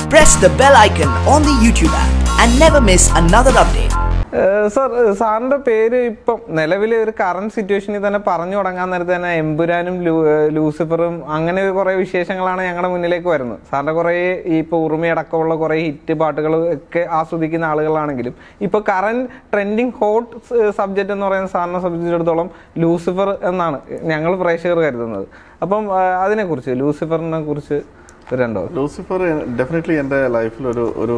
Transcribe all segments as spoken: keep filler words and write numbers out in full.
Press the bell icon on the YouTube app and never miss another update. Sir സാറിൻ്റെ പേര് ഇപ്പം നിലവിൽ ഒരു കറണ്ട് സിറ്റുവേഷനിൽ തന്നെ പറഞ്ഞു തുടങ്ങാൻ നേരത്തെ തന്നെ എമ്പുരാനും ലൂസിഫറും അങ്ങനെ കുറേ വിശേഷങ്ങളാണ് ഞങ്ങളുടെ മുന്നിലേക്ക് വരുന്നത്. സാറിൻ്റെ കുറേ ഈ ഇപ്പോൾ ഉറുമയടക്കമുള്ള കുറേ ഹിറ്റ് പാട്ടുകൾ ഒക്കെ ആസ്വദിക്കുന്ന ആളുകളാണെങ്കിലും ഇപ്പോൾ കറണ്ട് ട്രെൻഡിങ് ഹോട്ട് സബ്ജക്റ്റ് എന്ന് പറയുന്ന സാറിനെ സംബന്ധിച്ചിടത്തോളം ലൂസിഫർ എന്നാണ് ഞങ്ങൾ പ്രേക്ഷകർ കരുതുന്നത്. അപ്പം അതിനെക്കുറിച്ച് ലൂസിഫറിനെ കുറിച്ച് രണ്ടോ? ലൂസിഫർ ഡെഫിനറ്റ്ലി എൻ്റെ ലൈഫിൽ ഒരു ഒരു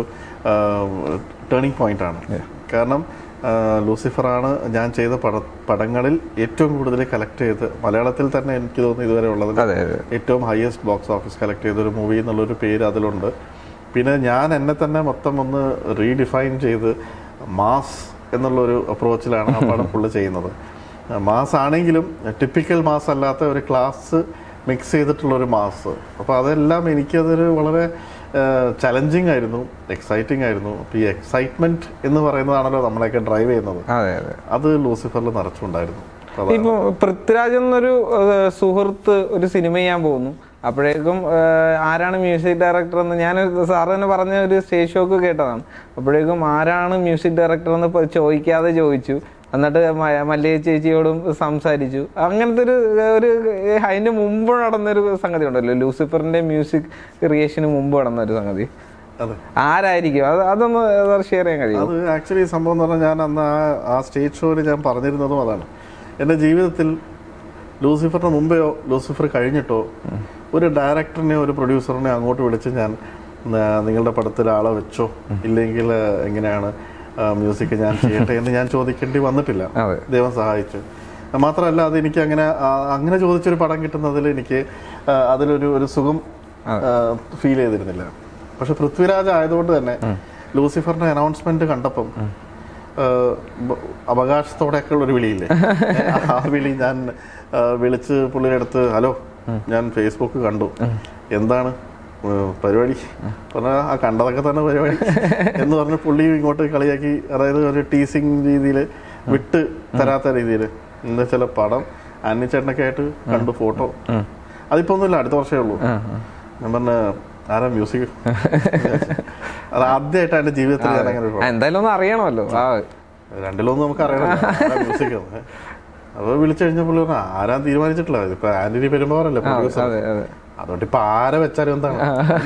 ടേണിംഗ് പോയിന്റാണ്. കാരണം ലൂസിഫറാണ് ഞാൻ ചെയ്ത പട പടങ്ങളിൽ ഏറ്റവും കൂടുതൽ കളക്ട് ചെയ്ത് മലയാളത്തിൽ തന്നെ എനിക്ക് തോന്നുന്നു ഇതുവരെ ഉള്ളതിൽ ഏറ്റവും ഹയസ്റ്റ് ബോക്സ് ഓഫീസ് കളക്ട് ചെയ്തൊരു മൂവി എന്നുള്ളൊരു പേര് അതിലുണ്ട്. പിന്നെ ഞാൻ എന്നെ തന്നെ മൊത്തം ഒന്ന് റീഡിഫൈൻ ചെയ്ത് മാസ് എന്നുള്ളൊരു അപ്രോച്ചിലാണ് ആ പടം ഫുള്ള് ചെയ്യുന്നത്. മാസ് ആണെങ്കിലും ടിപ്പിക്കൽ മാസ് അല്ലാത്ത ഒരു ക്ലാസ് മിക്സ് ചെയ്തിട്ടുള്ളൊരു മാസ്. അപ്പോൾ അതെല്ലാം എനിക്കതൊരു വളരെ ചലഞ്ചിങ് ആയിരുന്നു, എക്സൈറ്റിംഗ് ആയിരുന്നു. അപ്പോൾ ഈ എക്സൈറ്റ്മെന്റ് എന്ന് പറയുന്നതാണല്ലോ നമ്മളെയൊക്കെ ഡ്രൈവ് ചെയ്യുന്നത്. അത് ലൂസിഫറിൽ നിറച്ചുണ്ടായിരുന്നു. ഇപ്പോൾ പൃഥ്വിരാജ് എന്നൊരു സുഹൃത്ത് ഒരു സിനിമ ചെയ്യാൻ പോകുന്നു. അപ്പോഴേക്കും ആരാണ് മ്യൂസിക് ഡയറക്ടർ എന്ന് ഞാൻ സാറ് തന്നെ പറഞ്ഞ ഒരു സ്റ്റേജ് ഷോക്ക് കേട്ടതാണ്. അപ്പോഴേക്കും ആരാണ് മ്യൂസിക് ഡയറക്ടർ എന്ന് ചോദിക്കാതെ ചോദിച്ചു. എന്നിട്ട് മല്ലിക ചേച്ചിയോടും സംസാരിച്ചു. അങ്ങനത്തെ ഒരു ഒരു അതിൻ്റെ മുമ്പ് നടന്നൊരു സംഗതി ഉണ്ടല്ലോ, ലൂസിഫറിന്റെ മ്യൂസിക് ക്രിയേഷന് മുമ്പ് നടന്നൊരു സംഗതി. ആരായിരിക്കും അത്? അതൊന്ന് ഷെയർ ചെയ്യാൻ കഴിയും? അത് ആക്ച്വലി സംഭവം എന്ന് പറഞ്ഞാൽ ഞാൻ അന്ന് ആ ആ സ്റ്റേജ് ഷോയിൽ ഞാൻ പറഞ്ഞിരുന്നതും അതാണ്. എൻ്റെ ജീവിതത്തിൽ ലൂസിഫറിന് മുമ്പെയോ ലൂസിഫർ കഴിഞ്ഞിട്ടോ ഒരു ഡയറക്ടറിനെയോ ഒരു പ്രൊഡ്യൂസറിനെയോ അങ്ങോട്ട് വിളിച്ച് ഞാൻ നിങ്ങളുടെ പടത്തിൽ ആളെ വെച്ചോ ഇല്ലെങ്കിൽ എങ്ങനെയാണ് മ്യൂസിക് ഞാൻ ചെയ്യട്ടെ എന്ന് ഞാൻ ചോദിക്കേണ്ടി വന്നിട്ടില്ല. ദൈവം സഹായിച്ചു. മാത്രമല്ല അതെനിക്ക് അങ്ങനെ അങ്ങനെ ചോദിച്ചൊരു പടം കിട്ടുന്നതിൽ എനിക്ക് അതിലൊരു ഒരു സുഖം ഫീൽ ചെയ്തിരുന്നില്ല. പക്ഷെ പൃഥ്വിരാജ് ആയതുകൊണ്ട് തന്നെ ലൂസിഫറിന്റെ അനൗൺസ്മെന്റ് കണ്ടപ്പം അവകാശത്തോടെയൊക്കെ ഉള്ളൊരു വിളിയില്ലേ, ആ വിളി ഞാൻ വിളിച്ച് പുള്ളിയുടെ അടുത്ത് ഹലോ ഞാൻ ഫേസ്ബുക്ക് കണ്ടു, എന്താണ് പരിപാടി പറഞ്ഞാൽ ആ കണ്ടതൊക്കെ തന്നെ പരിപാടി എന്ന് പറഞ്ഞ് പുള്ളി ഇങ്ങോട്ട് കളിയാക്കി. അതായത് ഒരു ടീസിങ് രീതിയിൽ വിട്ട് തരാത്ത രീതിയിൽ എന്താ ചില പടം അന്നിച്ചേട്ടനൊക്കെ ആയിട്ട് കണ്ടു ഫോട്ടോ. അതിപ്പോ ഒന്നുമില്ല, അടുത്ത വർഷമേ ഉള്ളൂ. ഞാൻ പറഞ്ഞ ആരാ മ്യൂസിക്, അത് ആദ്യമായിട്ട് എന്റെ ജീവിതത്തിൽ ഞാൻ അങ്ങനെ എന്തായാലും അറിയണമല്ലോ, രണ്ടിലൊന്നും നമുക്ക് അറിയണം മ്യൂസിക്. അപ്പൊ വിളിച്ചു കഴിഞ്ഞ പുള്ളി പറഞ്ഞ ആരാ തീരുമാനിച്ചിട്ടില്ല, ഇപ്പൊ ആന്റണി പെരുമ്പാവൂരല്ലേ പ്രൊഡ്യൂസർ, അതുകൊണ്ട് ഇപ്പൊ ആരെ വെച്ചാലും എന്താണ്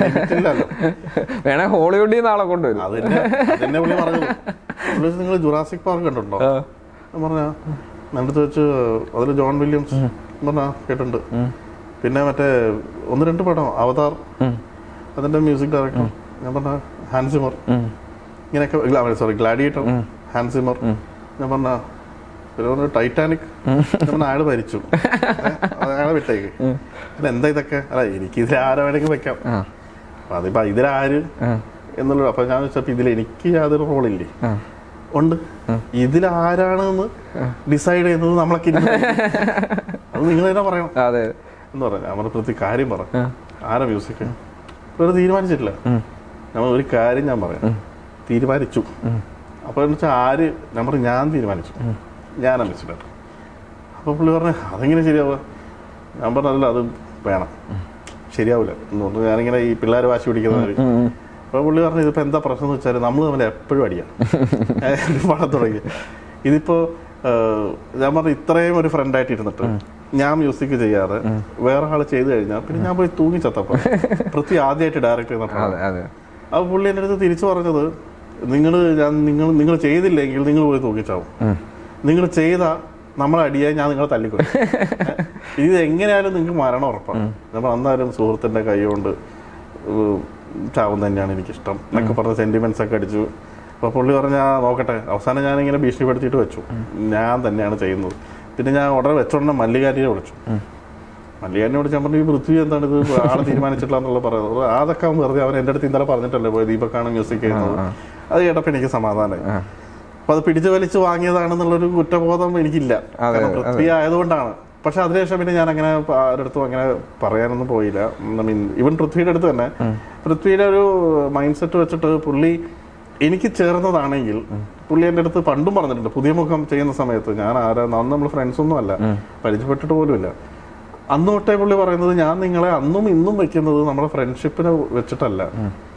വേണേ ഹോളിവുഡിൽ നിന്ന് ആളെ കൊണ്ടുവരും. അതിന്റെ അതിന്റെ പുള്ളി പറഞ്ഞത് നിങ്ങൾ ജുറാസിക് പാർക്ക് കണ്ടിട്ടുണ്ടോ പറഞ്ഞ എന്നിടത്ത് വെച്ച് അതിൽ ജോൺ വില്യംസ് പറഞ്ഞ കേട്ടിട്ടുണ്ട്. പിന്നെ മറ്റേ ഒന്ന് രണ്ട് പടം അവതാർ അതിന്റെ മ്യൂസിക് ഡയറക്ടർ ഞാൻ പറഞ്ഞ ഹാൻസിമർ, ഇങ്ങനെയൊക്കെ സോറി ഗ്ലാഡിയേറ്റർ ഹാൻസിമർ ഞാൻ പറഞ്ഞ ടൈറ്റാനിക് അയാള് ഭരിച്ചു, അയാളെ വിട്ടേക്ക്. പിന്നെ എന്താ ഇതൊക്കെ, അല്ല എനിക്ക് ഇതിൽ ആരെ വേണമെങ്കിൽ വെക്കാം, അതിപ്പോ ഇതിലാര് എന്നുള്ളത്. അപ്പൊ ഞാൻ വെച്ചപ്പോ ഇതിൽ എനിക്ക് യാതൊരു റോളില്ലേ, ഉണ്ട്, ഇതിലാരാണെന്ന് ഡിസൈഡ് ചെയ്യുന്നത് നമ്മളൊക്കെ അത് നിങ്ങൾ തന്നെ പറയണം എന്ന് പറഞ്ഞു. നമ്മൾ പ്രതി കാര്യം പറ, ആരാ മ്യൂസിക് ഒരു തീരുമാനിച്ചിട്ടില്ല. നമ്മൾ ഒരു കാര്യം ഞാൻ പറയാം, തീരുമാനിച്ചു. അപ്പൊ എന്ന് വെച്ചാൽ ആര് ഞാൻ പറഞ്ഞു ഞാൻ തീരുമാനിച്ചു, ഞാനാ മ്യൂസിക് ഡയറക്ടർ. അപ്പോൾ പുള്ളി പറഞ്ഞു അതെങ്ങനെ ശരിയാവുക? ഞാൻ പറഞ്ഞതല്ല അത് വേണം, ശരിയാവില്ല എന്ന് പറഞ്ഞു. ഞാനിങ്ങനെ ഈ പിള്ളേർ വാശി പിടിക്കുന്നവർ. അപ്പോൾ പുള്ളി പറഞ്ഞു ഇതിപ്പോൾ എന്താ പ്രശ്നം എന്ന് വെച്ചാൽ നമ്മൾ തമ്മിൽ എപ്പോഴും അടിയാം പടം തുടങ്ങി. ഇതിപ്പോൾ ഞാൻ പറഞ്ഞു ഇത്രയും ഒരു ഫ്രണ്ടായിട്ട് ഇരുന്നിട്ട് ഞാൻ മ്യൂസിക് ചെയ്യാതെ വേറെ ആൾ ചെയ്ത് കഴിഞ്ഞാൽ പിന്നെ ഞാൻ പോയി തൂങ്ങിച്ചത്തപ്പോൾ പൃഥ്വി ആദ്യമായിട്ട് ഡയറക്റ്റ് ചെയ്യുന്ന. അപ്പോൾ പുള്ളി എൻ്റെ അടുത്ത് തിരിച്ചു പറഞ്ഞത് നിങ്ങൾ ഞാൻ നിങ്ങൾ നിങ്ങൾ ചെയ്തില്ലെങ്കിൽ നിങ്ങൾ പോയി തൂക്കിച്ചാവും, നിങ്ങൾ ചെയ്ത നമ്മളെ അടിയായി ഞാൻ നിങ്ങളെ തല്ലിക്കൊടുക്കും, ഇത് എങ്ങനെയായാലും നിങ്ങൾക്ക് മരണം ഉറപ്പാണ്. നമ്മൾ അന്നാലും സുഹൃത്തിൻ്റെ കൈ കൊണ്ട് ചാവും തന്നെയാണ് എനിക്കിഷ്ടം എന്നൊക്കെ പറഞ്ഞ സെന്റിമെന്റ്സ് ഒക്കെ അടിച്ചു. അപ്പോൾ പുള്ളി പറഞ്ഞാൽ നോക്കട്ടെ. അവസാനം ഞാനിങ്ങനെ ഭീഷണിപ്പെടുത്തിയിട്ട് വെച്ചു, ഞാൻ തന്നെയാണ് ചെയ്യുന്നത്. പിന്നെ ഞാൻ ഉടനെ വെച്ചോടനെ മല്ലികാരിയെ വിളിച്ചു. മല്ലികാരിനെ വിളിച്ച് ഞാൻ പറഞ്ഞു ഈ പൃഥ്വി എന്താണ് ഇത് ആളെ തീരുമാനിച്ചിട്ടില്ല എന്നുള്ള പറയുന്നത്. അതൊക്കെ അവൻ വെറുതെ അവൻ എൻ്റെ അടുത്ത് ഇന്നലെ പറഞ്ഞിട്ടല്ലേ പോയി ദീപക്കാണ് മ്യൂസിക് ചെയ്യുന്നത്. അത് കേട്ടപ്പോൾ എനിക്ക് സമാധാനമായി. അപ്പൊ അത് പിടിച്ചു വലിച്ചു വാങ്ങിയതാണെന്നുള്ളൊരു കുറ്റബോധം എനിക്കില്ല, കാരണം പൃഥ്വി ആയതുകൊണ്ടാണ്. പക്ഷെ അതിനുശേഷം പിന്നെ ഞാൻ അങ്ങനെ ആരടുത്തും അങ്ങനെ പറയാനൊന്നും പോയില്ല. മീൻ ഈവൻ പൃഥ്വിയുടെ അടുത്ത് തന്നെ പൃഥ്വിയുടെ ഒരു മൈൻഡ് സെറ്റ് വെച്ചിട്ട് പുള്ളി എനിക്ക് ചേർന്നതാണെങ്കിൽ പുള്ളി എൻ്റെ അടുത്ത് പണ്ടും പറഞ്ഞിട്ടുണ്ട്. പുതിയ മുഖം ചെയ്യുന്ന സമയത്ത് ഞാൻ ആരാ, അന്ന് നമ്മൾ ഫ്രണ്ട്സ് ഒന്നും അല്ല, പരിചയപ്പെട്ടിട്ട് പോലും ഇല്ല. അന്ന് തൊട്ടേ പുള്ളി പറയുന്നത് ഞാൻ നിങ്ങളെ അന്നും ഇന്നും വെക്കുന്നത് നമ്മുടെ ഫ്രണ്ട്ഷിപ്പിനെ വെച്ചിട്ടല്ല,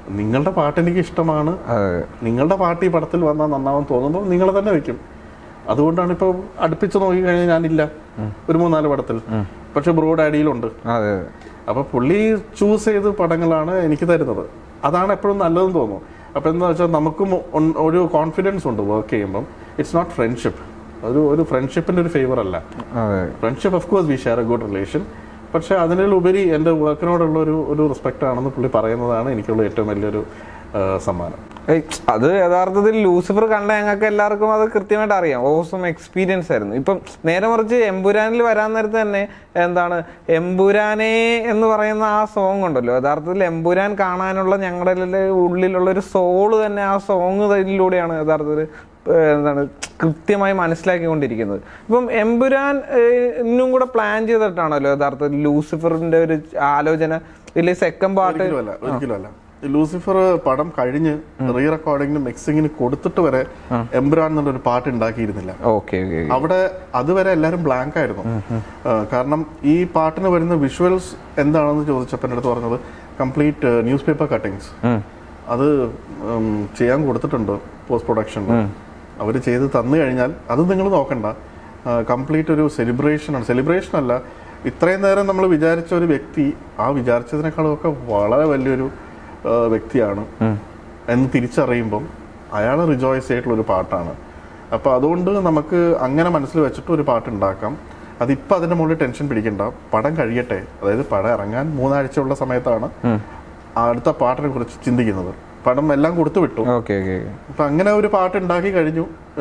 നിങ്ങളുടെ പാട്ട് എനിക്ക് ഇഷ്ടമാണ്, നിങ്ങളുടെ പാട്ട് ഈ പടത്തിൽ വന്നാൽ നന്നാവും തോന്നുമ്പോൾ നിങ്ങൾ തന്നെ വെക്കും. അതുകൊണ്ടാണ് ഇപ്പോൾ അടുപ്പിച്ച് നോക്കി കഴിഞ്ഞാൽ ഞാനില്ല ഒരു മൂന്നാല് പടത്തിൽ, പക്ഷെ ബ്രോ ഡാഡിയിലുണ്ട്. അപ്പൊ പുള്ളി ചൂസ് ചെയ്ത് പടങ്ങളാണ് എനിക്ക് തരുന്നത്. അതാണ് എപ്പോഴും നല്ലതെന്ന് തോന്നുന്നു. അപ്പൊ എന്താ വെച്ചാൽ നമുക്കും ഒരു കോൺഫിഡൻസ് ഉണ്ട് വർക്ക് ചെയ്യുമ്പം. ഇറ്റ്സ് നോട്ട് ഫ്രണ്ട്ഷിപ്പ്, ഒരു ഒരു ഫ്രണ്ട്ഷിപ്പിന്റെ ഒരു ഫേവർ അല്ല. Friendship of course we share a good relation, പക്ഷെ അതിനുപരി എൻ്റെ വർക്കിനോടുള്ള ഒരു ഒരു റെസ്പെക്ട് ആണെന്ന് പുള്ളി പറയുന്നതാണ് എനിക്കുള്ള ഏറ്റവും വലിയൊരു സമ്മാനം. അത് യഥാർത്ഥത്തിൽ ലൂസിഫർ കണ്ട ഞങ്ങൾക്ക് എല്ലാവർക്കും അത് കൃത്യമായിട്ട് അറിയാം. ഓസം എക്സ്പീരിയൻസ് ആയിരുന്നു. ഇപ്പം നേരെ മറിച്ച് എമ്പുരാനിൽ വരാൻ നേരത്ത് തന്നെ എന്താണ് എമ്പുരാനെ എന്ന് പറയുന്ന ആ സോങ് ഉണ്ടല്ലോ, യഥാർത്ഥത്തിൽ എമ്പുരാൻ കാണാനുള്ള ഞങ്ങളുടെ ഉള്ളിലുള്ള ഒരു സോള് തന്നെ ആ സോങ് ഇതിലൂടെയാണ് യഥാർത്ഥത്തിൽ എന്താണ് കൃത്യമായി മനസ്സിലാക്കിക്കൊണ്ടിരിക്കുന്നത്. ഇപ്പം എമ്പുരാൻ ഇന്നും കൂടെ പ്ലാൻ ചെയ്തിട്ടാണല്ലോ യഥാർത്ഥത്തിൽ ലൂസിഫറിന്റെ ഒരു ആലോചന. ഇതിലെ സെക്കൻഡ് പാർട്ട് ഒരിക്കലുമല്ല. ലൂസിഫർ പടം കഴിഞ്ഞ് റീ റെക്കോർഡിങ്ങിന് മിക്സിങ്ങിന് കൊടുത്തിട്ട് വരെ എംപുരാൻ എന്നുള്ളൊരു പാട്ട് ഉണ്ടാക്കിയിരുന്നില്ല. അവിടെ അതുവരെ എല്ലാരും ബ്ലാങ്ക് ആയിരുന്നു. കാരണം ഈ പാട്ടിന് വരുന്ന വിഷ്വൽസ് എന്താണെന്ന് ചോദിച്ചപ്പോൾ എൻ്റെ അടുത്ത് പറഞ്ഞത് കംപ്ലീറ്റ് ന്യൂസ് പേപ്പർ കട്ടിങ്സ് അത് ചെയ്യാൻ കൊടുത്തിട്ടുണ്ട് പോസ്റ്റ് പ്രൊഡക്ഷനിൽ. അവർ ചെയ്ത് തന്നു കഴിഞ്ഞാൽ അത് നിങ്ങൾ നോക്കണ്ട, കംപ്ലീറ്റ് ഒരു സെലിബ്രേഷനാണ്. സെലിബ്രേഷൻ അല്ല, ഇത്രയും നേരം നമ്മൾ വിചാരിച്ച ഒരു വ്യക്തി ആ വിചാരിച്ചതിനേക്കാളും ഒക്കെ വളരെ വലിയൊരു വ്യക്തിയാണ് എന്ന് തിരിച്ചറിയുമ്പം അയാൾ റിജോയ്സ് ആയിട്ടുള്ള ഒരു പാട്ടാണ്. അപ്പോൾ അതുകൊണ്ട് നമുക്ക് അങ്ങനെ മനസ്സിൽ വെച്ചിട്ട് ഒരു പാട്ട് ഉണ്ടാക്കാം. അതിപ്പോൾ അതിൻ്റെ മുകളിൽ ടെൻഷൻ പിടിക്കണ്ട, പടം കഴിയട്ടെ. അതായത് പടം ഇറങ്ങാൻ മൂന്നാഴ്ച ഉള്ള സമയത്താണ് അടുത്ത പാട്ടിനെ കുറിച്ച് ചിന്തിക്കുന്നത്. പടം എല്ലാം കൊടുത്തു വിട്ടു. അപ്പം അങ്ങനെ ഒരു പാട്ട് ഉണ്ടാക്കി കഴിഞ്ഞു.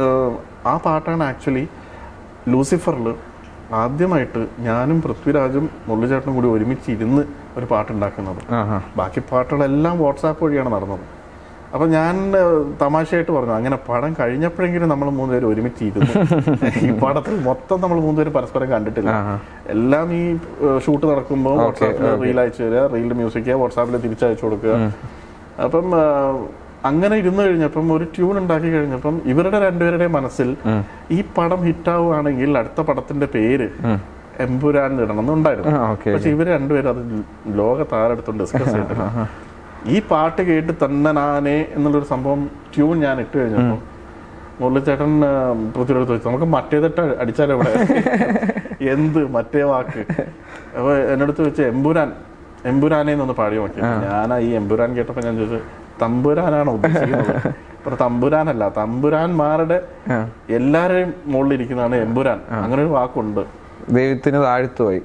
ആ പാട്ടാണ് ആക്ച്വലി ലൂസിഫറിൽ ആദ്യമായിട്ട് ഞാനും പൃഥ്വിരാജും മുരളിച്ചേട്ടനും കൂടി ഒരുമിച്ച് ഇരുന്ന് ഒരു പാട്ടുണ്ടാക്കുന്നത്. ബാക്കി പാട്ടുകളെല്ലാം വാട്സാപ്പ് വഴിയാണ് നടന്നത്. അപ്പം ഞാൻ തമാശയായിട്ട് പറഞ്ഞു, അങ്ങനെ പടം കഴിഞ്ഞപ്പോഴെങ്കിലും നമ്മൾ മൂന്നുപേരും ഒരുമിച്ച് ഇരുന്നു. ഈ പടത്തിൽ മൊത്തം നമ്മൾ മൂന്നുപേരും പരസ്പരം കണ്ടിട്ടില്ല. എല്ലാം ഈ ഷൂട്ട് നടക്കുമ്പോൾ വാട്സാപ്പിൽ റീൽ അയച്ചു തരിക, റീലിൽ മ്യൂസിക് വാട്സാപ്പിൽ തിരിച്ചയച്ചു കൊടുക്കുക. അപ്പം അങ്ങനെ ഇരുന്ന് കഴിഞ്ഞപ്പം ഒരു ട്യൂൺ ഉണ്ടാക്കി കഴിഞ്ഞപ്പം ഇവരുടെ രണ്ടുപേരുടെ മനസ്സിൽ ഈ പടം ഹിറ്റാവുകയാണെങ്കിൽ അടുത്ത പടത്തിന്റെ പേര് എമ്പുരാൻ ഇടണം എന്നുണ്ടായിരുന്നു. പക്ഷെ ഇവര് രണ്ടുപേരും അത് ലോക താരെടുത്തോണ്ട് ഡിസ്കസ് ചെയ്തിട്ടില്ല. ഈ പാട്ട് കേട്ട് തന്നനാനെ എന്നുള്ളൊരു സംഭവം ട്യൂൺ ഞാൻ ഇട്ട് കഴിഞ്ഞപ്പോൾ മുരളിച്ചേട്ടൻ പൃഥ്വിരാജ് ചോദിച്ചു, നമുക്ക് മറ്റേതിട്ട് അടിച്ചാലോ ഇവിടെ എന്ത് മറ്റേ വാക്ക്. അപ്പൊ എന്നടുത്ത് വെച്ച് എമ്പുരാൻ എമ്പുരാനെ എന്നൊന്ന് പാടി നോക്കി. ഞാനാ ഈ എമ്പുരാൻ കേട്ടപ്പോ ഞാൻ ചോദിച്ചു, തമ്പുരാനാണ് ഉദ്ദേശിക്കുന്നത്? ഇപ്പൊ തമ്പുരാനല്ല, തമ്പുരാന്മാരുടെ എല്ലാരെയും മുകളിലിരിക്കുന്നതാണ് എമ്പുരാൻ. അങ്ങനെ ഒരു വാക്കുണ്ട്, ദൈവത്തിന് താഴ്ത്തുപോയി,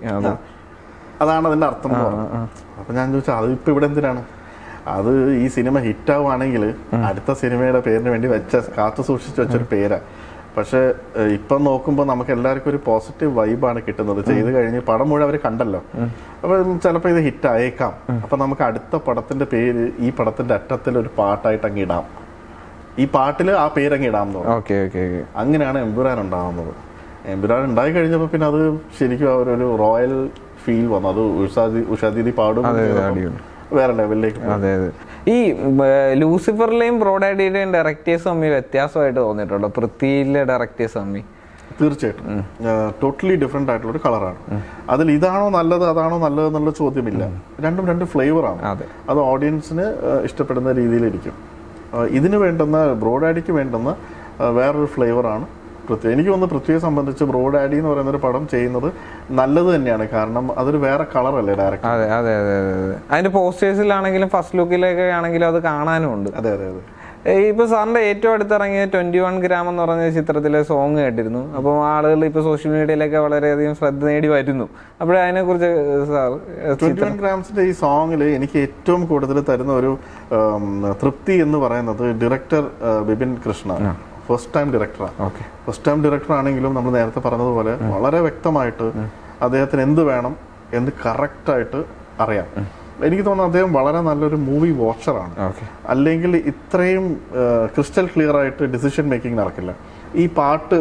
അതാണ് അതിന്റെ അർത്ഥം. അപ്പൊ ഞാൻ ചോദിച്ചു, അത് ഇപ്പൊ ഇവിടെ എന്തിനാണ്? അത് ഈ സിനിമ ഹിറ്റാവുകയാണെങ്കിൽ അടുത്ത സിനിമയുടെ പേരിന് വേണ്ടി വെച്ച കാത്തു സൂക്ഷിച്ചു വെച്ചൊരു പേരാ. പക്ഷെ ഇപ്പം നോക്കുമ്പോൾ നമുക്ക് എല്ലാവർക്കും ഒരു പോസിറ്റീവ് വൈബാണ് കിട്ടുന്നത്. ചെയ്ത് കഴിഞ്ഞ് പടം മുഴുവൻ അവർ കണ്ടല്ലോ. അപ്പൊ ചിലപ്പോൾ ഇത് ഹിറ്റ് ആയേക്കാം. അപ്പൊ നമുക്ക് അടുത്ത പടത്തിന്റെ പേര് ഈ പടത്തിന്റെ അറ്റത്തിൽ ഒരു പാട്ടായിട്ട് അങ്ങ് ഇടാം, ഈ പാട്ടിൽ ആ പേരങ്ങ് ഇടാം എന്ന് പറഞ്ഞു. അങ്ങനെയാണ് എമ്പുരാൻ ഉണ്ടാകുന്നത്. എമ്പുരാൻ ഉണ്ടായി കഴിഞ്ഞപ്പോൾ പിന്നെ അത് ശരിക്കും അവരൊരു റോയൽ ഫീൽ വന്നു. അത് ഉഷാദി ഉഷാദീദി പാടും വേറെ ലെവലിലേക്ക്. അതെ അതെ. ഈ ലൂസിഫറിലെയും ബ്രോഡാഡിയുടെയും ഡയറക്ടേഴ്സ് തമ്മിൽ വ്യത്യാസമായിട്ട് തോന്നിയിട്ടുണ്ടോ? പൃഥ്വിയിലെ ഡയറക്ടേഴ്സ് തമ്മിൽ തീർച്ചയായിട്ടും ടോട്ടലി ഡിഫറെന്റ് ആയിട്ടുള്ള ഒരു കളറാണ്. അതിൽ ഇതാണോ നല്ലത് അതാണോ നല്ലത് എന്നുള്ള ചോദ്യമില്ല. രണ്ടും രണ്ട് ഫ്ലേവറാണ്. അത് ഓഡിയൻസിന് ഇഷ്ടപ്പെടുന്ന രീതിയിലിരിക്കും. ഇതിന് വേണ്ടുന്ന ബ്രോഡാഡിക്ക് വേണ്ടുന്ന വേറൊരു ഫ്ലേവറാണ് പൃഥ്വി. എനിക്ക് തോന്നുന്നു പൃഥ്വിയെ സംബന്ധിച്ച് ബ്രോഡാഡി എന്ന് പറയുന്ന ഒരു പടം ചെയ്യുന്നത് നല്ലത് തന്നെയാണ്. കാരണം അതൊരു വേറെ കളറല്ലേ ഡയറക്റ്റ്. അതെ അതെ അതെ അതെ. അതിന്റെ പോസ്റ്റേഴ്സിലാണെങ്കിലും ഫസ്റ്റ് ലുക്കിലൊക്കെ ആണെങ്കിലും അത് കാണാനും ഉണ്ട്. അതെ അതെ അതെ. ഇപ്പൊ സാറിന്റെ ഏറ്റവും അടുത്തിറങ്ങിയ ട്വന്റി വൺ ഗ്രാം എന്ന് പറഞ്ഞ ചിത്രത്തിലെ സോങ് കേട്ടിരുന്നു. അപ്പം ആളുകൾ ഇപ്പൊ സോഷ്യൽ മീഡിയയിലൊക്കെ വളരെയധികം ശ്രദ്ധ നേടി വരുന്നു. അപ്പോഴേ അതിനെ കുറിച്ച് സാർ ട്വന്റി വൺ ഗ്രാംസിന്റെ ഈ സോങ്ങിൽ എനിക്ക് ഏറ്റവും കൂടുതൽ തരുന്ന ഒരു തൃപ്തി എന്ന് പറയുന്നത് director Bipin Krishna. First time ഡയറക്ടറാണ്. ഫസ്റ്റ് ടൈം ഡയറക്ടർ ആണെങ്കിലും നമ്മൾ നേരത്തെ പറഞ്ഞതുപോലെ വളരെ വ്യക്തമായിട്ട് അദ്ദേഹത്തിന് എന്ത് വേണം എന്ത് കറക്റ്റായിട്ട് അറിയാം. എനിക്ക് തോന്നുന്നു അദ്ദേഹം വളരെ നല്ലൊരു മൂവി വാച്ചറാണ്. അല്ലെങ്കിൽ ഇത്രയും ക്രിസ്റ്റൽ ക്ലിയർ ആയിട്ട് ഡിസിഷൻ മേക്കിംഗ് നടക്കില്ല. ഈ പാട്ട്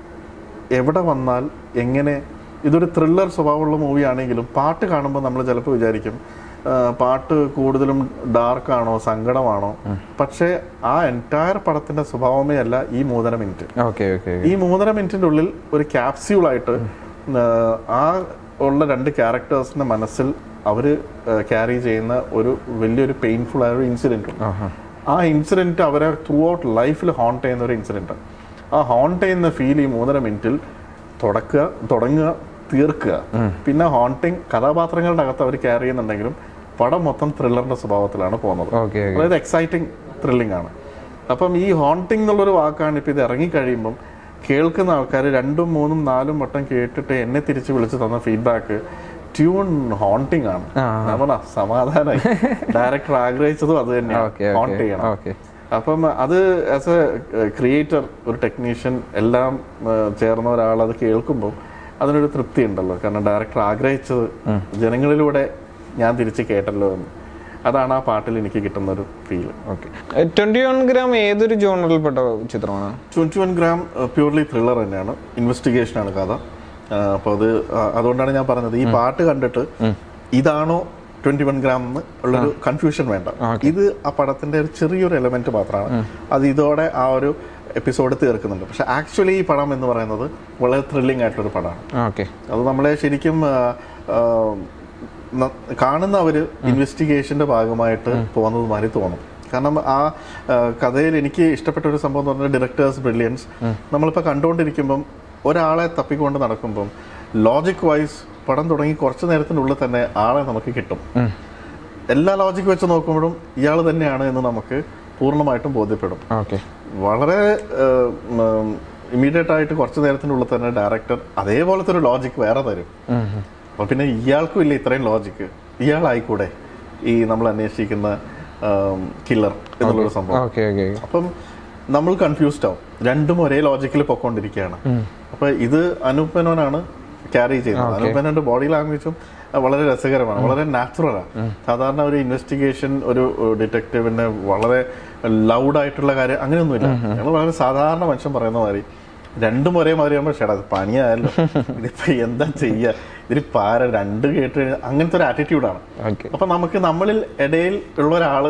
എവിടെ വന്നാൽ എങ്ങനെ, ഇതൊരു ത്രില്ലർ സ്വഭാവമുള്ള മൂവി ആണെങ്കിലും പാട്ട് കാണുമ്പോൾ നമ്മൾ ചിലപ്പോൾ വിചാരിക്കും പാട്ട് കൂടുതലും ഡാർക്കാണോ സങ്കടമാണോ. പക്ഷേ ആ എൻറ്റയർ പടത്തിന്റെ സ്വഭാവമേ അല്ല ഈ മൂന്നര മിനിറ്റ്. ഈ മൂന്നര മിനിറ്റിന്റെ ഉള്ളിൽ ഒരു ക്യാപ്സ്യൂളായിട്ട് ആ ഉള്ള രണ്ട് ക്യാരക്ടേഴ്സിന്റെ മനസ്സിൽ അവർ ക്യാരി ചെയ്യുന്ന ഒരു വലിയൊരു പെയിൻഫുൾ ആയ ഒരു ഇൻസിഡൻറ്റ് ഉണ്ട്. ആ ഇൻസിഡൻറ്റ് അവരെ ത്രൂ ഔട്ട് ലൈഫിൽ ഹോണ്ട് ചെയ്യുന്ന ഒരു ഇൻസിഡൻറ്റ്. ആ ഹോണ്ട് ചെയ്യുന്ന ഫീൽ ഈ മൂന്നര മിനിറ്റിൽ തുടക്കുക തുടങ്ങുക തീർക്കുക. പിന്നെ ഹോണ്ടിങ് കഥാപാത്രങ്ങളുടെ അകത്ത് അവർ ക്യാരി ചെയ്യുന്നുണ്ടെങ്കിലും പടം മൊത്തം ത്രില്ലറിന്റെ സ്വഭാവത്തിലാണ് പോകുന്നത്. അതായത് എക്സൈറ്റിംഗ് ത്രില്ലിംഗ് ആണ്. അപ്പം ഈ ഹോണ്ടിങ് എന്നുള്ളൊരു വാക്കാണ് ഇപ്പം ഇത് ഇറങ്ങിക്കഴിയുമ്പം കേൾക്കുന്ന ആൾക്കാർ രണ്ടും മൂന്നും നാലും വട്ടം കേട്ടിട്ട് എന്നെ തിരിച്ച് വിളിച്ച് തന്ന ഫീഡ്ബാക്ക് ട്യൂൺ ഹോണ്ടിങ് ആണ്. നമ്മളാ സമാധാനമായി. ഡയറക്ടർ ആഗ്രഹിച്ചതും അത് തന്നെയാണ്, ഹോണ്ട് ചെയ്യണം. അപ്പം അത് ആസ് എ ക്രിയേറ്റർ, ഒരു ടെക്നീഷ്യൻ എല്ലാം ചേർന്ന ഒരാൾ അത് കേൾക്കുമ്പോൾ അതിനൊരു തൃപ്തി ഉണ്ടല്ലോ. കാരണം ഡയറക്ടർ ആഗ്രഹിച്ചത് ജനങ്ങളിലൂടെ ഞാൻ തിരിച്ച് കേട്ടല്ലോ എന്ന്. അതാണ് ആ പാട്ടിൽ എനിക്ക് കിട്ടുന്ന ഒരു feel. Okay. Twenty one gram ഏതൊരു ജോണറിൽപ്പെട്ട ചിത്രമാണ്? Twenty one gram purely thriller തന്നെയാണ്, ഇൻവെസ്റ്റിഗേഷൻ ആണ് കഥ. അപ്പോൾ അത് അതുകൊണ്ടാണ് ഞാൻ പറഞ്ഞത് ഈ പാട്ട് കണ്ടിട്ട് ഇതാണോ ട്വന്റി വൺ ഗ്രാം എന്ന് ഉള്ളൊരു കൺഫ്യൂഷൻ വേണ്ട. ഇത് ആ പടത്തിന്റെ ഒരു ചെറിയൊരു എലമെന്റ് മാത്രമാണ്. അത് ഇതോടെ ആ ഒരു എപ്പിസോഡ് തീർക്കുന്നുണ്ട്. പക്ഷെ ആക്ച്വലി ഈ പടം എന്ന് പറയുന്നത് വളരെ ത്രില്ലിംഗ് ആയിട്ടൊരു പടമാണ്. അത് നമ്മളെ ശരിക്കും കാണുന്നവര് ഇൻവെസ്റ്റിഗേഷന്റെ ഭാഗമായിട്ട് പോകുന്നത് മാതിരി തോന്നും. കാരണം ആ കഥയിൽ എനിക്ക് ഇഷ്ടപ്പെട്ട ഒരു സംഭവം എന്ന് പറഞ്ഞാൽ ഡയറക്ടേഴ്സ് ബ്രില്യൻസ്. നമ്മളിപ്പോൾ കണ്ടുകൊണ്ടിരിക്കുമ്പം ഒരാളെ തപ്പിക്കൊണ്ട് നടക്കുമ്പം ലോജിക് വൈസ് പടം തുടങ്ങി കുറച്ച് നേരത്തിനുള്ളിൽ തന്നെ ആളെ നമുക്ക് കിട്ടും. എല്ലാ ലോജിക് വെച്ച് നോക്കുമ്പോഴും ഇയാൾ തന്നെയാണ് എന്ന് നമുക്ക് പൂർണ്ണമായിട്ടും ബോധ്യപ്പെടും. വളരെ ഇമ്മീഡിയറ്റ് ആയിട്ട് കുറച്ച് നേരത്തിനുള്ളിൽ തന്നെ ഡയറക്ടർ അതേപോലത്തെ ഒരു ലോജിക് വേറെ തരും. അപ്പൊ പിന്നെ ഇയാൾക്കും ഇല്ല ഇത്രയും ലോജിക്ക്, ഇയാളായിക്കൂടെ ഈ നമ്മൾ അന്വേഷിക്കുന്ന കില്ലർ എന്നുള്ളൊരു സംഭവം. അപ്പം നമ്മൾ കൺഫ്യൂസ്ഡ് ആവും. രണ്ടും ഒരേ ലോജിക്കിൽ പൊക്കോണ്ടിരിക്കുകയാണ്. അപ്പൊ ഇത് അനൂപ് മേനോനാണ് ക്യാരി ചെയ്യുന്നത്. അനൂപ് മേനോന്റെ ബോഡി ലാംഗ്വേജും വളരെ രസകരമാണ്, വളരെ നാച്ചുറലാണ്. സാധാരണ ഒരു ഇൻവെസ്റ്റിഗേഷൻ ഒരു ഡിറ്റക്റ്റീവിന്റെ വളരെ ലൗഡായിട്ടുള്ള കാര്യം അങ്ങനെയൊന്നുമില്ല. ഞങ്ങൾ വളരെ സാധാരണ മനുഷ്യൻ പറയുന്ന മാതിരി രണ്ടും ഒരേ മാതിരി ആകുമ്പോൾ ചേട്ടാ അത് പണിയായല്ലോ, ഇതിപ്പോ എന്താ ചെയ്യാ, ഇതിന് പാര രണ്ട് കേട്ട് കഴിഞ്ഞാൽ അങ്ങനത്തെ ഒരു ആറ്റിറ്റ്യൂഡാണ്. അപ്പൊ നമുക്ക് നമ്മളിൽ ഇടയിൽ ഉള്ള ഒരാള്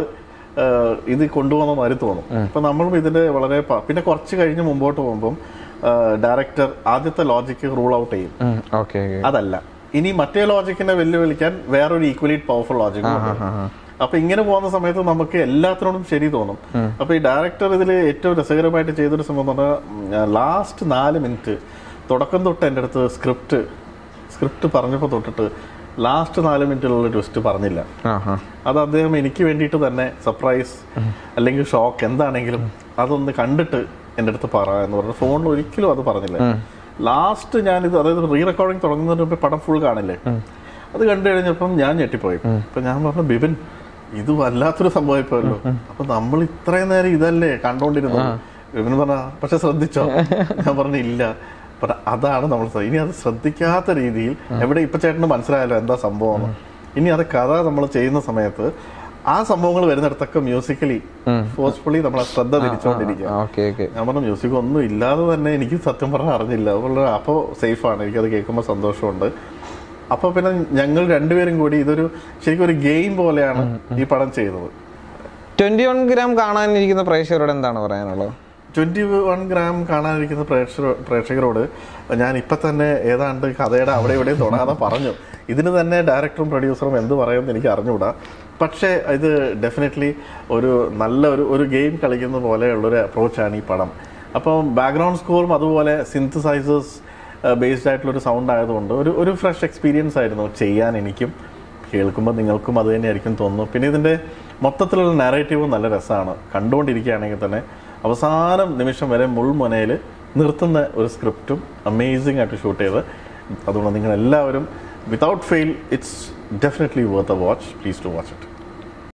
ഇത് കൊണ്ടുപോകുന്ന മാതിരി തോന്നും. അപ്പൊ നമ്മളും ഇതിന്റെ വളരെ പിന്നെ കുറച്ച് കഴിഞ്ഞ് മുമ്പോട്ട് പോകുമ്പോൾ ഡയറക്ടർ ആദ്യത്തെ ലോജിക്ക് റൂൾ ഔട്ട് ചെയ്യും. അതല്ല, ഇനി മറ്റേ ലോജിക്കിനെ വെല്ലുവിളിക്കാൻ വേറൊരു ഈക്വലി പവർഫുൾ ലോജിക്ക്. അപ്പൊ ഇങ്ങനെ പോകുന്ന സമയത്ത് നമുക്ക് എല്ലാത്തിനോടും ശരി തോന്നും. അപ്പൊ ഈ ഡയറക്ടർ ഇതിൽ ഏറ്റവും രസകരമായിട്ട് ചെയ്തൊരു സംഭവം എന്ന് പറഞ്ഞാൽ ലാസ്റ്റ് നാല് മിനിറ്റ് തുടക്കം തൊട്ട് എൻ്റെ അടുത്ത് സ്ക്രിപ്റ്റ് സ്ക്രിപ്റ്റ് പറഞ്ഞപ്പോൾ തൊട്ടിട്ട് ലാസ്റ്റ് നാല് മിനിറ്റിലുള്ള ട്വിസ്റ്റ് പറഞ്ഞില്ല. അത് അദ്ദേഹം എനിക്ക് വേണ്ടിയിട്ട് തന്നെ സർപ്രൈസ് അല്ലെങ്കിൽ ഷോക്ക് എന്താണെങ്കിലും അതൊന്ന് കണ്ടിട്ട് എൻ്റെ അടുത്ത് പറ എന്ന് പറഞ്ഞു. ഫോണിൽ ഒരിക്കലും അത് പറഞ്ഞില്ല. ലാസ്റ്റ് ഞാനിത് അതായത് റീ റെക്കോർഡിങ് തുടങ്ങുന്നതിന് മുമ്പ് പടം ഫുൾ കാണില്ലേ, അത് കണ്ടു കഴിഞ്ഞപ്പം ഞാൻ ഞെട്ടിപ്പോയി. അപ്പൊ ഞാൻ പറഞ്ഞു, ബിബിൻ ഇത് വല്ലാത്തൊരു സംഭവമായിപ്പോയല്ലോ. അപ്പൊ നമ്മൾ ഇത്രയും നേരം ഇതല്ലേ കണ്ടോണ്ടിരുന്നത്. ബിബിൻ പറഞ്ഞ പക്ഷെ ശ്രദ്ധിച്ചോ? ഞാൻ പറഞ്ഞു ഇല്ല. അതാണ് നമ്മൾ ഇനി അത് ശ്രദ്ധിക്കാത്ത രീതിയിൽ എവിടെ ഇപ്പൊ ചേട്ടന് മനസ്സിലായല്ലോ എന്താ സംഭവം. ഇനി അത് കഥ നമ്മൾ ചെയ്യുന്ന സമയത്ത് ആ സംഭവങ്ങൾ വരുന്നിടത്തൊക്കെ മ്യൂസിക്കലി ഫോഴ്സ്ഫുള്ളി നമ്മളെ ശ്രദ്ധ തിരിച്ചുകൊണ്ടിരിക്കുക. ഞാൻ പറഞ്ഞ മ്യൂസിക് ഒന്നും ഇല്ലാതെ തന്നെ എനിക്ക് സത്യം പറഞ്ഞാൽ അറിഞ്ഞില്ല. അതുകൊണ്ട് അപ്പോൾ സേഫാണ്, എനിക്കത് കേൾക്കുമ്പോൾ സന്തോഷമുണ്ട്. അപ്പൊ പിന്നെ ഞങ്ങൾ രണ്ടുപേരും കൂടി ഇതൊരു ശരിക്കും ഒരു ഗെയിം പോലെയാണ് ഈ പടം ചെയ്തത്. ട്വന്റി വൺ ഗ്രാം കാണാനിരിക്കുന്ന പ്രേക്ഷകരോട് എന്താണ് പറയാനുള്ളത്? ട്വന്റി വൺ ഗ്രാം കാണാനിരിക്കുന്ന പ്രേക്ഷക പ്രേക്ഷകരോട് ഞാൻ ഇപ്പൊ തന്നെ ഏതാണ്ട് കഥയുടെ അവിടെ ഇവിടെയും തൊടാതെ പറഞ്ഞു. ഇതിന് തന്നെ ഡയറക്ടറും പ്രൊഡ്യൂസറും എന്ത് പറയുമെന്ന് എനിക്ക് അറിഞ്ഞുകൂടാ. പക്ഷേ ഇത് ഡെഫിനറ്റ്ലി ഒരു നല്ല ഒരു ഒരു ഗെയിം കളിക്കുന്ന പോലെയുള്ളൊരു അപ്രോച്ചാണ് ഈ പടം. അപ്പം ബാക്ക്ഗ്രൗണ്ട് സ്കോറും അതുപോലെ സിന്തസൈസേഴ്സ് ബേസ്ഡ് ആയിട്ടുള്ളൊരു സൗണ്ട് ആയതുകൊണ്ട് ഒരു ഒരു ഫ്രഷ് എക്സ്പീരിയൻസ് ആയിരുന്നു ചെയ്യാൻ. എനിക്കും കേൾക്കുമ്പോൾ നിങ്ങൾക്കും അത് തന്നെയായിരിക്കും തോന്നുന്നു. പിന്നെ ഇതിൻ്റെ മൊത്തത്തിലുള്ള നാരേറ്റീവും നല്ല രസമാണ്. കണ്ടുകൊണ്ടിരിക്കുകയാണെങ്കിൽ തന്നെ അവസാനം നിമിഷം വരെ മുൾമുനയിൽ നിർത്തുന്ന ഒരു സ്ക്രിപ്റ്റും അമേസിംഗ് ആയിട്ട് ഷൂട്ട് ചെയ്ത്. അതുകൊണ്ട് നിങ്ങൾ എല്ലാവരും without fail it's definitely worth a watch. Please to watch it.